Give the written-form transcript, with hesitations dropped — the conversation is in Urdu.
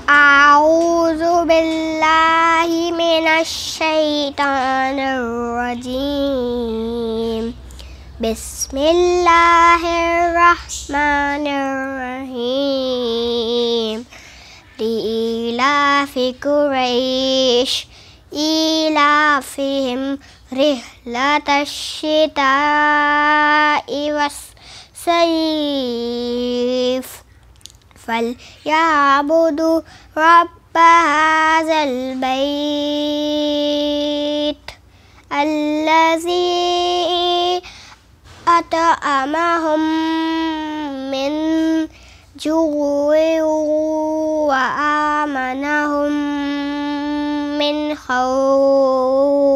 أعوذ بالله من الشيطان الرجيم بسم الله الرحمن الرحيم لإيلاف قريش إيلافهم رحلة الشتاء والصيف فليعبدوا رب هذا البيت الذي أطعمهم من جوع وآمنهم من خوف